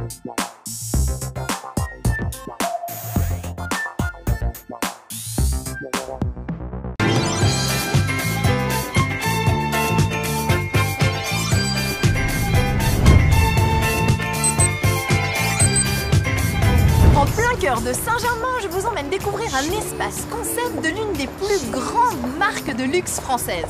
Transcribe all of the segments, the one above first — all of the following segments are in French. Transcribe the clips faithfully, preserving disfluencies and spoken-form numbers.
En plein cœur de Saint-Germain, je vous emmène découvrir un espace concept de l'une des plus grandes marques de luxe françaises.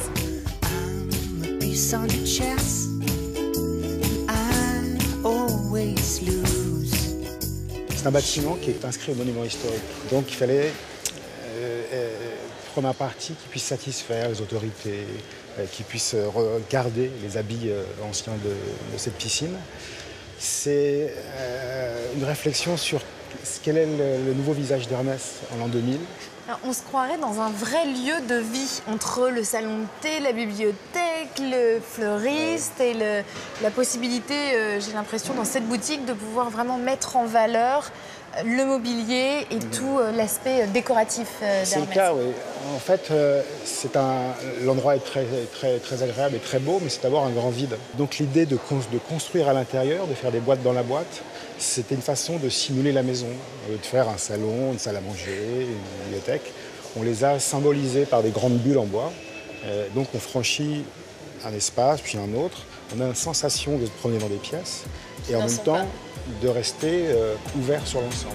C'est un bâtiment qui est inscrit au monument historique. Donc il fallait, euh, euh, première partie, qui puisse satisfaire les autorités, euh, qui puisse regarder les habits euh, anciens de, de cette piscine. C'est euh, une réflexion sur quel est le, le nouveau visage d'Hermès en l'an deux mille. Alors, on se croirait dans un vrai lieu de vie, entre le salon de thé, la bibliothèque, le fleuriste et le, la possibilité, euh, j'ai l'impression, dans cette boutique, de pouvoir vraiment mettre en valeur le mobilier et mmh. tout euh, l'aspect décoratif euh, d'Hermès. C'est le cas, oui. En fait, euh, l'endroit est très, très, très agréable et très beau, mais c'est d'avoir un grand vide. Donc l'idée de, de construire à l'intérieur, de faire des boîtes dans la boîte, c'était une façon de simuler la maison, de faire un salon, une salle à manger, une bibliothèque. On les a symbolisés par des grandes bulles en bois. Euh, donc on franchit un espace, puis un autre. On a une sensation de se promener dans des pièces et en même temps de rester euh, ouvert sur l'ensemble.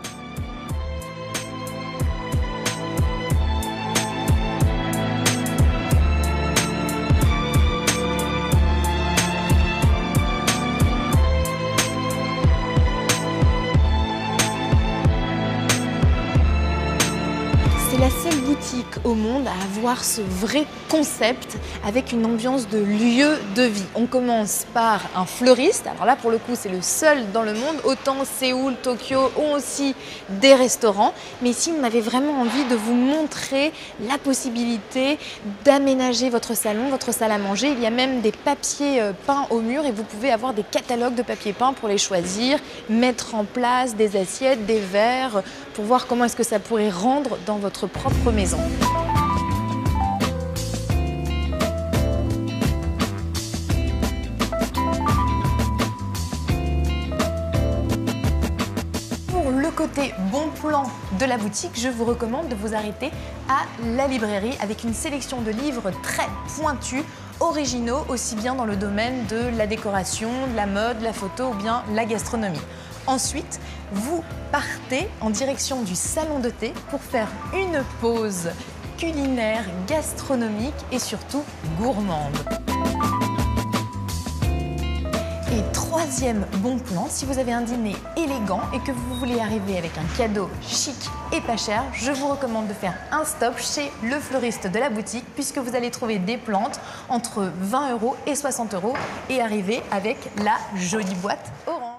C'est la seule boutique au monde à avoir ce vrai concept avec une ambiance de lieu de vie. On commence par un fleuriste. Alors là, pour le coup, c'est le seul dans le monde. Autant Séoul, Tokyo ont aussi des restaurants. Mais ici, on avait vraiment envie de vous montrer la possibilité d'aménager votre salon, votre salle à manger. Il y a même des papiers peints au mur et vous pouvez avoir des catalogues de papiers peints pour les choisir, mettre en place des assiettes, des verres, pour voir comment est-ce que ça pourrait rendre dans votre propre maison. Pour le côté bon plan de la boutique, je vous recommande de vous arrêter à la librairie avec une sélection de livres très pointus, originaux, aussi bien dans le domaine de la décoration, de la mode, la photo ou bien la gastronomie. Ensuite, vous partez en direction du salon de thé pour faire une pause culinaire, gastronomique et surtout gourmande. Et troisième bon plan, si vous avez un dîner élégant et que vous voulez arriver avec un cadeau chic et pas cher, je vous recommande de faire un stop chez le fleuriste de la boutique puisque vous allez trouver des plantes entre vingt euros et soixante euros et arriver avec la jolie boîte orange.